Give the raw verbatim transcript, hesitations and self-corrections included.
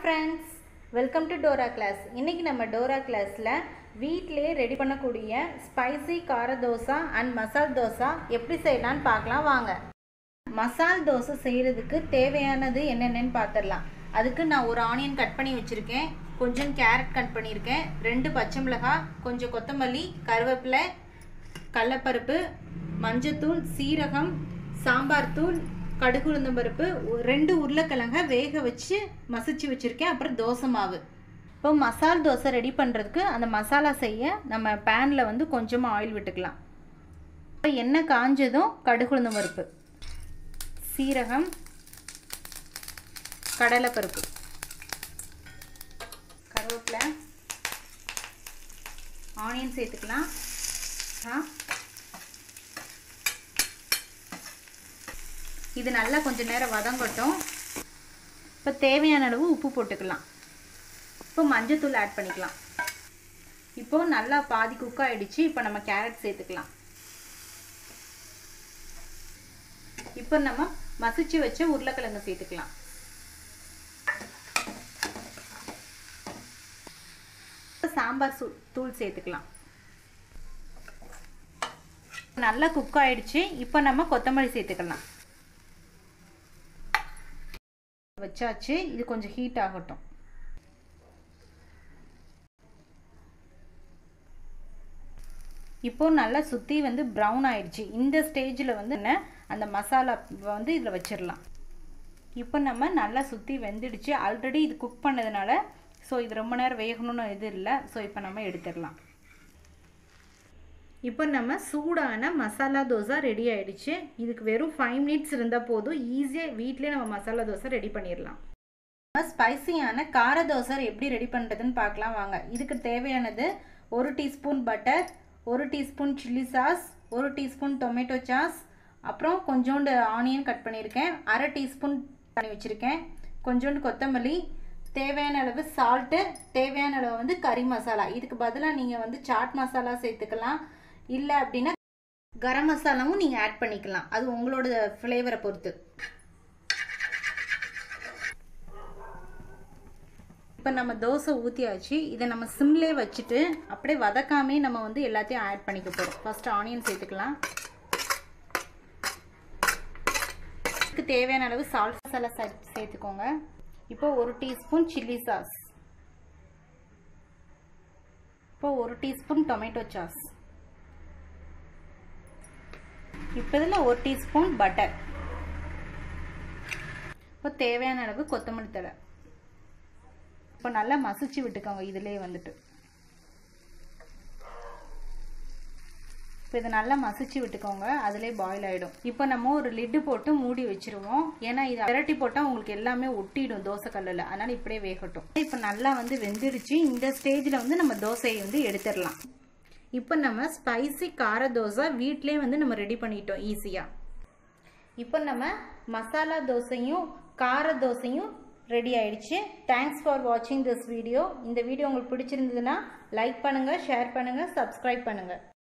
friends, welcome to Dora class. இன்னைக்கு நம்ம Dora classல வீட்லயே ரெடி பண்ணக்கூடிய ஸ்பைசி கார தோசை and மசால் தோசை எப்படி செய்யலாம்னு பார்க்கலாம் வாங்க. மசால் தோசை செய்யறதுக்கு தேவையானது என்னென்னன்னு பார்த்துடலாம். அதுக்கு நான் ஒரு ஆனியன் கட் பண்ணி வச்சிருக்கேன், கொஞ்சம் கேரட் கட் பண்ணியிருக்கேன், ரெண்டு பச்சை மிளகாய், கொஞ்சம் கொத்தமல்லி, கருவேப்பிலை, கடலைப்பருப்பு, மஞ்சத்தூள், சீரகம், சாம்பார் தூள், கடுகு உளுந்தம் பருப்பு, ரெண்டு உருளைக்கிழங்க வேக வச்சு மசிச்சு வச்சுருக்கேன், அப்புறம் தோசை மாவு. இப்போ மசால் தோசை ரெடி பண்ணுறதுக்கு அந்த மசாலா செய்ய நம்ம பேனில் வந்து கொஞ்சமாக ஆயில் விட்டுக்கலாம். இப்போ எண்ணெய் காஞ்சதும் கடுகு உளுந்தம் பருப்பு, சீரகம், கடலைப்பருப்பு, கருவேப்பிலை, ஆனியன் சேர்த்துக்கலாம். இது நல்லா கொஞ்சம் நேரம் வதங்கட்டும். இப்போ தேவையான அளவு உப்பு போட்டுக்கலாம். இப்போ மஞ்சத்தூள் ஆட் பண்ணிக்கலாம். இப்போ நல்லா பாதி குக் ஆயிடுச்சு. இப்போ நம்ம கேரட் சேர்த்துக்கலாம். இப்போ நம்ம மசிச்சு வச்ச உருளைக்கிழங்கு சேர்த்துக்கலாம். சாம்பார் தூள் சேர்த்துக்கலாம். நல்லா குக் ஆயிடுச்சு. இப்போ நம்ம கொத்தமல்லி சேர்த்துக்கலாம். வச்சாச்சு. இது கொஞ்சம் ஹீட் ஆகட்டும். இப்போ நல்லா சுற்றி வந்து ப்ரௌன் ஆயிடுச்சு. இந்த ஸ்டேஜில் வந்து என்ன அந்த மசாலா வந்து இதில் வச்சிடலாம். இப்போ நம்ம நல்லா சுற்றி வெந்துடுச்சு. ஆல்ரெடி இது குக் பண்ணதுனால ஸோ இது ரொம்ப நேரம் வேகணும்னு இது இல்லை. ஸோ இப்போ நம்ம எடுத்துடலாம். இப்போ நம்ம சூடான மசாலா தோசை ரெடி ஆயிடுச்சு. இதுக்கு வெறும் ஃபைவ் மினிட்ஸ் இருந்தால் போதும். ஈஸியாக வீட்டிலே நம்ம மசாலா தோசை ரெடி பண்ணிடலாம். ஸ்பைசியான கார தோசை எப்படி ரெடி பண்ணுறதுன்னு பார்க்கலாம் வாங்க. இதுக்கு தேவையானது ஒரு டீஸ்பூன் பட்டர், ஒரு டீஸ்பூன் சில்லி சாஸ், ஒரு டீஸ்பூன் டொமேட்டோ சாஸ், அப்புறம் கொஞ்சோண்டு ஆனியன் கட் பண்ணியிருக்கேன், அரை டீஸ்பூன் பண்ணி வச்சுருக்கேன், கொஞ்சோண்டு கொத்தமல்லி, தேவையான அளவு சால்ட்டு, தேவையான அளவு வந்து கறி மசாலா. இதுக்கு பதிலாக நீங்கள் வந்து சாட் மசாலா சேர்த்துக்கலாம், இல்லை அப்படின்னா கரம் மசாலாவும் நீங்கள் ஆட் பண்ணிக்கலாம். அது உங்களோட ஃப்ளேவரை பொறுத்து. இப்போ நம்ம தோசை ஊற்றியாச்சு. இதை நம்ம சிம்லே வச்சுட்டு அப்படியே வதக்காமே நம்ம வந்து எல்லாத்தையும் ஆட் பண்ணிக்க போகிறோம். ஃபர்ஸ்ட் ஆனியன் சேர்த்துக்கலாம். இதுக்கு தேவையான அளவு சால்ட் மசாலா சேர்த்துக்கோங்க. இப்போ ஒரு டீஸ்பூன் சில்லி சாஸ், இப்போ ஒரு டீஸ்பூன் டொமேட்டோ சாஸ், இப்போ இதில் ஒரு டீஸ்பூன் பட்டர், இப்போ தேவையான அளவு கொத்தமல்லி தழை. இப்போ நல்லா மசிச்சு விட்டுக்கோங்க. இதிலே வந்துட்டு இப்போ இதை நல்லா மசிச்சு விட்டுக்கோங்க. அதிலே பாயில் ஆகிடும். இப்போ நம்ம ஒரு லிட்டு போட்டு மூடி வச்சிருவோம். ஏன்னா இது விரட்டி போட்டால் உங்களுக்கு எல்லாமே ஒட்டிடும் தோசை கல்லில். அதனால இப்படியே வேகட்டும். இப்போ நல்லா வந்து வெந்துடுச்சு. இந்த ஸ்டேஜில் வந்து நம்ம தோசையை வந்து எடுத்துடலாம். இப்போ நம்ம ஸ்பைசி கார தோசை வீட்டிலே வந்து நம்ம ரெடி பண்ணிட்டோம் ஈஸியாக. இப்போ நம்ம மசாலா தோசையும் கார தோசையும் ரெடி ஆயிடுச்சு. தேங்க்ஸ் ஃபார் வாட்சிங் திஸ் வீடியோ. இந்த வீடியோ உங்களுக்கு பிடிச்சிருந்ததுன்னா லைக் பண்ணுங்கள், ஷேர் பண்ணுங்கள், சப்ஸ்கிரைப் பண்ணுங்கள்.